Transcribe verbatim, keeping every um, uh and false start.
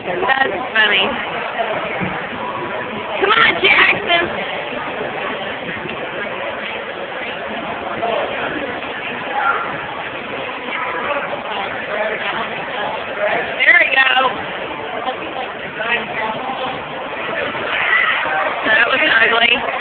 That's funny. Come on, Jackson! There we go. That was ugly.